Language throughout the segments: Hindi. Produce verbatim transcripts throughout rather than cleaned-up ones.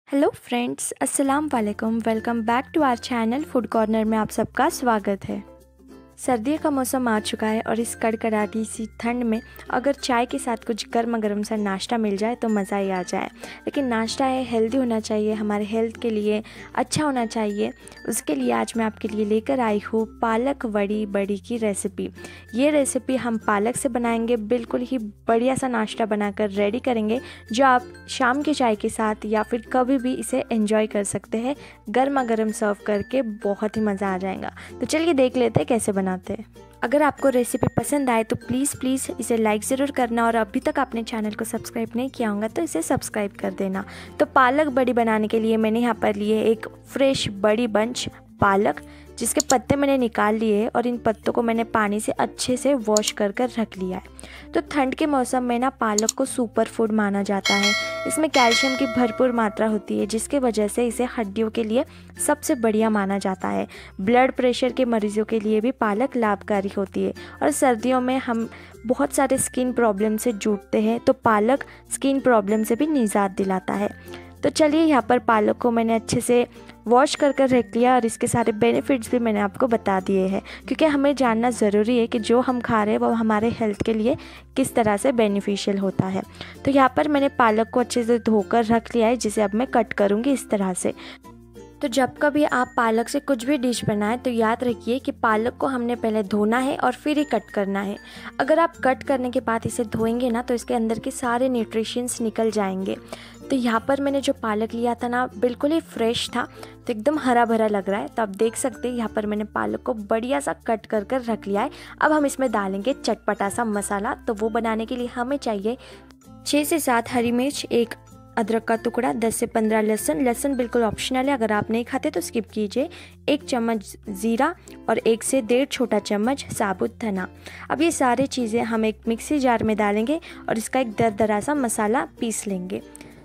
हेलो फ्रेंड्स, अस्सलाम वालेकुम। Welcome back to our channel food corner में आप सबका स्वागत है। सर्दियों का मौसम आ चुका है और इस कड़कड़ाती सी ठंड में अगर चाय के साथ कुछ गर्मा गर्म सा नाश्ता मिल जाए तो मज़ा ही आ जाए। लेकिन नाश्ता है, हेल्दी होना चाहिए, हमारे हेल्थ के लिए अच्छा होना चाहिए। उसके लिए आज मैं आपके लिए लेकर आई हूँ पालक वड़ी बड़ी की रेसिपी। ये रेसिपी हम पालक से बनाएंगे, बिल्कुल ही बढ़िया सा नाश्ता बनाकर रेडी करेंगे, जो आप शाम के चाय के साथ या फिर कभी भी इसे एंजॉय कर सकते हैं। गर्मा गर्म सर्व करके बहुत ही मज़ा आ जाएगा। तो चलिए देख लेते हैं कैसे बनाते हैं। अगर आपको रेसिपी पसंद आए तो प्लीज़ प्लीज़ इसे लाइक ज़रूर करना, और अभी तक आपने चैनल को सब्सक्राइब नहीं किया होगा तो इसे सब्सक्राइब कर देना। तो पालक बड़ी बनाने के लिए मैंने यहाँ पर लिए एक फ्रेश बड़ी बंच पालक, जिसके पत्ते मैंने निकाल लिए और इन पत्तों को मैंने पानी से अच्छे से वॉश कर कर रख लिया है। तो ठंड के मौसम में ना पालक को सुपर फूड माना जाता है। इसमें कैल्शियम की भरपूर मात्रा होती है, जिसके वजह से इसे हड्डियों के लिए सबसे बढ़िया माना जाता है। ब्लड प्रेशर के मरीजों के लिए भी पालक लाभकारी होती है। और सर्दियों में हम बहुत सारे स्किन प्रॉब्लम से जूझते हैं, तो पालक स्किन प्रॉब्लम से भी निजात दिलाता है। तो चलिए, यहाँ पर पालक को मैंने अच्छे से वॉश कर कर रख लिया और इसके सारे बेनिफिट्स भी मैंने आपको बता दिए हैं, क्योंकि हमें जानना ज़रूरी है कि जो हम खा रहे हैं वो हमारे हेल्थ के लिए किस तरह से बेनिफिशियल होता है। तो यहाँ पर मैंने पालक को अच्छे से धोकर रख लिया है, जिसे अब मैं कट करूँगी इस तरह से। तो जब कभी आप पालक से कुछ भी डिश बनाएं तो याद रखिए कि पालक को हमने पहले धोना है और फिर ही कट करना है। अगर आप कट करने के बाद इसे धोएंगे ना तो इसके अंदर के सारे न्यूट्रिशंस निकल जाएंगे। तो यहाँ पर मैंने जो पालक लिया था ना, बिल्कुल ही फ्रेश था, तो एकदम हरा भरा लग रहा है। तो आप देख सकते हैं यहाँ पर मैंने पालक को बढ़िया सा कट कर कर रख लिया है। अब हम इसमें डालेंगे चटपटा सा मसाला। तो वो बनाने के लिए हमें चाहिए छः से सात हरी मिर्च, एक अदरक का टुकड़ा, दस से पंद्रह लहसुन। लहसुन बिल्कुल ऑप्शनल है, अगर आप नहीं खाते तो स्किप कीजिए। एक चम्मच ज़ीरा और एक से डेढ़ छोटा चम्मच साबुत धना। अब ये सारी चीज़ें हम एक मिक्सी जार में डालेंगे और इसका एक दरदरा सा मसाला पीस लेंगे।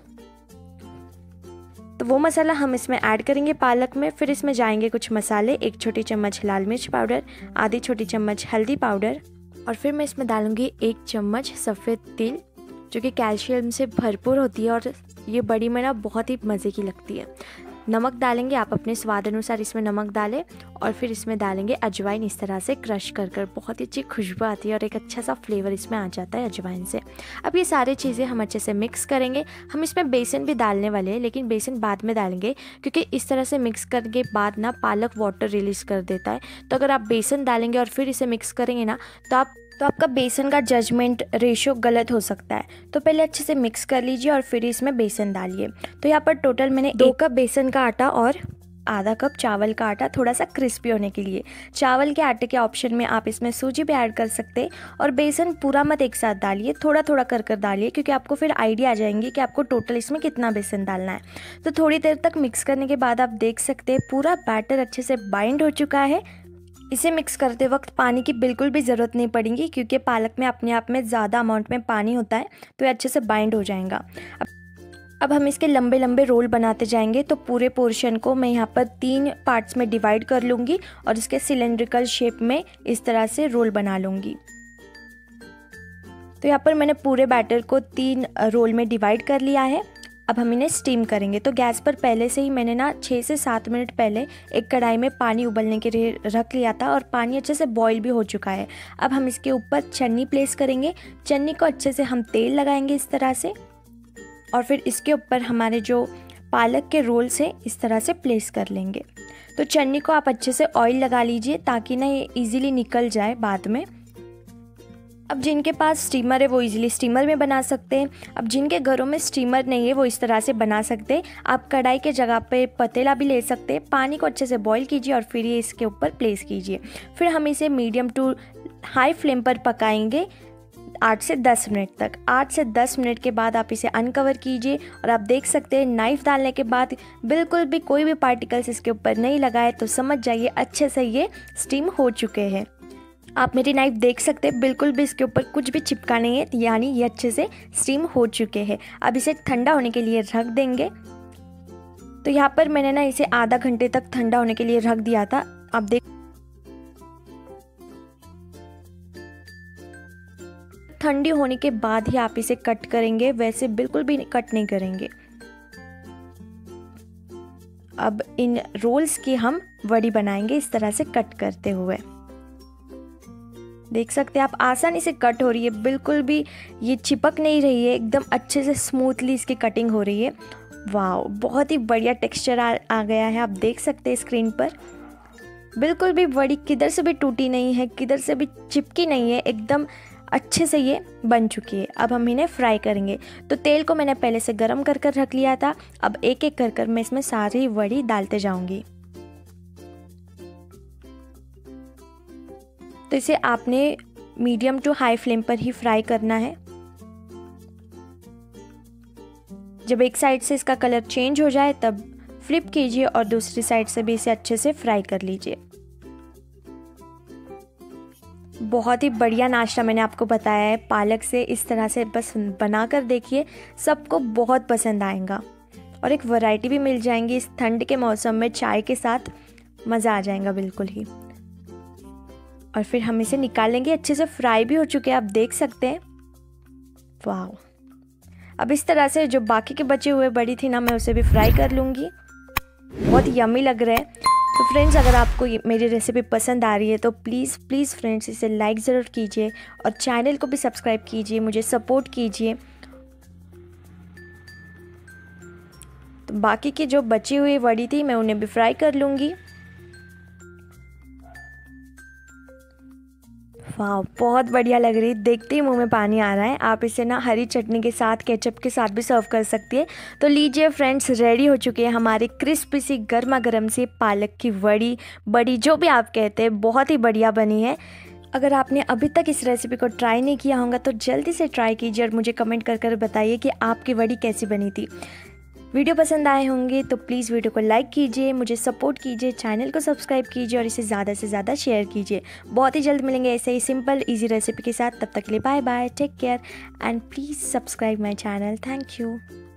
तो वो मसाला हम इसमें ऐड करेंगे पालक में। फिर इसमें जाएंगे कुछ मसाले, एक छोटी चम्मच लाल मिर्च पाउडर, आधी छोटी चम्मच हल्दी पाउडर, और फिर मैं इसमें डालूंगी एक चम्मच सफ़ेद तिल, जो कि कैल्शियम से भरपूर होती है और ये बड़ी में ना बहुत ही मज़े की लगती है। नमक डालेंगे, आप अपने स्वाद अनुसार इसमें नमक डालें, और फिर इसमें डालेंगे अजवाइन, इस तरह से क्रश कर कर। बहुत ही अच्छी खुशबू आती है और एक अच्छा सा फ्लेवर इसमें आ जाता है अजवाइन से। अब ये सारी चीज़ें हम अच्छे से मिक्स करेंगे। हम इसमें बेसन भी डालने वाले हैं, लेकिन बेसन बाद में डालेंगे, क्योंकि इस तरह से मिक्स करने के बाद ना पालक वाटर रिलीज़ कर देता है। तो अगर आप बेसन डालेंगे और फिर इसे मिक्स करेंगे ना तो आप तो आपका बेसन का जजमेंट रेशियो गलत हो सकता है। तो पहले अच्छे से मिक्स कर लीजिए और फिर इसमें बेसन डालिए। तो यहाँ पर टोटल मैंने दो कप बेसन का आटा और आधा कप चावल का आटा, थोड़ा सा क्रिस्पी होने के लिए। चावल के आटे के ऑप्शन में आप इसमें सूजी भी ऐड कर सकते हैं। और बेसन पूरा मत एक साथ डालिए, थोड़ा थोड़ा कर कर डालिए, क्योंकि आपको फिर आइडिया आ जाएंगी कि आपको टोटल इसमें कितना बेसन डालना है। तो थोड़ी देर तक मिक्स करने के बाद आप देख सकते हैं पूरा बैटर अच्छे से बाइंड हो चुका है। इसे मिक्स करते वक्त पानी की बिल्कुल भी ज़रूरत नहीं पड़ेगी, क्योंकि पालक में अपने आप में ज़्यादा अमाउंट में पानी होता है, तो ये अच्छे से बाइंड हो जाएगा। अब अब हम इसके लंबे लंबे रोल बनाते जाएंगे। तो पूरे पोर्शन को मैं यहाँ पर तीन पार्ट्स में डिवाइड कर लूँगी और इसके सिलेंड्रिकल शेप में इस तरह से रोल बना लूँगी। तो यहाँ पर मैंने पूरे बैटर को तीन रोल में डिवाइड कर लिया है। अब हम इन्हें स्टीम करेंगे। तो गैस पर पहले से ही मैंने ना छः से सात मिनट पहले एक कढ़ाई में पानी उबलने के लिए रख लिया था, और पानी अच्छे से बॉईल भी हो चुका है। अब हम इसके ऊपर चन्नी प्लेस करेंगे। चन्नी को अच्छे से हम तेल लगाएंगे इस तरह से, और फिर इसके ऊपर हमारे जो पालक के रोल से इस तरह से प्लेस कर लेंगे। तो चन्नी को आप अच्छे से ऑयल लगा लीजिए, ताकि ना ये ईजिली निकल जाए बाद में। अब जिनके पास स्टीमर है वो इजीली स्टीमर में बना सकते हैं। अब जिनके घरों में स्टीमर नहीं है वो इस तरह से बना सकते हैं। आप कढ़ाई के जगह पे पतीला भी ले सकते हैं। पानी को अच्छे से बॉईल कीजिए और फिर ये इसके ऊपर प्लेस कीजिए। फिर हम इसे मीडियम टू हाई फ्लेम पर पकाएंगे आठ से दस मिनट तक। आठ से दस मिनट के बाद आप इसे अनकवर कीजिए, और आप देख सकते हैं नाइफ़ डालने के बाद बिल्कुल भी कोई भी पार्टिकल्स इसके ऊपर नहीं लगाए, तो समझ जाइए अच्छे से ये स्टीम हो चुके हैं। आप मेरी नाइफ देख सकते हैं, बिल्कुल भी इसके ऊपर कुछ भी चिपका नहीं है, यानी ये अच्छे से स्टीम हो चुके हैं। अब इसे ठंडा होने के लिए रख देंगे। तो यहाँ पर मैंने ना इसे आधा घंटे तक ठंडा होने के लिए रख दिया था। आप देख ठंडी होने के बाद ही आप इसे कट करेंगे, वैसे बिल्कुल भी कट नहीं करेंगे। अब इन रोल्स की हम वड़ी बनाएंगे इस तरह से कट करते हुए। देख सकते हैं आप आसानी से कट हो रही है, बिल्कुल भी ये चिपक नहीं रही है, एकदम अच्छे से स्मूथली इसकी कटिंग हो रही है। वाह, बहुत ही बढ़िया टेक्सचर आ, आ गया है, आप देख सकते हैं स्क्रीन पर। बिल्कुल भी वड़ी किधर से भी टूटी नहीं है, किधर से भी चिपकी नहीं है, एकदम अच्छे से ये बन चुकी है। अब हम इन्हें फ्राई करेंगे। तो तेल को मैंने पहले से गरम कर कर रख लिया था। अब एक एक कर कर मैं इसमें सारी वड़ी डालते जाऊंगी। तो इसे आपने मीडियम टू हाई फ्लेम पर ही फ्राई करना है। जब एक साइड से इसका कलर चेंज हो जाए तब फ्लिप कीजिए और दूसरी साइड से भी इसे अच्छे से फ्राई कर लीजिए। बहुत ही बढ़िया नाश्ता मैंने आपको बताया है पालक से, इस तरह से बस बनाकर देखिए, सबको बहुत पसंद आएगा और एक वैरायटी भी मिल जाएंगी। इस ठंड के मौसम में चाय के साथ मज़ा आ जाएगा बिल्कुल ही। और फिर हम इसे निकालेंगे, अच्छे से फ्राई भी हो चुके हैं, आप देख सकते हैं। वाह, अब इस तरह से जो बाकी के बचे हुए बड़ी थी ना, मैं उसे भी फ्राई कर लूँगी। बहुत यम्मी लग रहा है। तो फ्रेंड्स, अगर आपको मेरी रेसिपी पसंद आ रही है तो प्लीज़ प्लीज़ फ्रेंड्स इसे लाइक ज़रूर कीजिए और चैनल को भी सब्सक्राइब कीजिए, मुझे सपोर्ट कीजिए। तो बाकी की जो बची हुई वड़ी थी मैं उन्हें भी फ्राई कर लूँगी। वाह, बहुत बढ़िया लग रही है, देखते ही मुंह में पानी आ रहा है। आप इसे ना हरी चटनी के साथ, केचप के साथ भी सर्व कर सकती है। तो लीजिए फ्रेंड्स, रेडी हो चुकी है हमारी क्रिस्पी सी गर्मा गर्म सी पालक की वड़ी, बड़ी जो भी आप कहते हैं, बहुत ही बढ़िया बनी है। अगर आपने अभी तक इस रेसिपी को ट्राई नहीं किया होगा तो जल्दी से ट्राई कीजिए और मुझे कमेंट कर कर बताइए कि आपकी वड़ी कैसी बनी थी। वीडियो पसंद आए होंगे तो प्लीज़ वीडियो को लाइक कीजिए, मुझे सपोर्ट कीजिए, चैनल को सब्सक्राइब कीजिए और इसे ज़्यादा से ज़्यादा शेयर कीजिए। बहुत ही जल्द मिलेंगे ऐसे ही सिंपल इजी रेसिपी के साथ। तब तक के लिए bye bye, take care and please subscribe my channel. Thank you.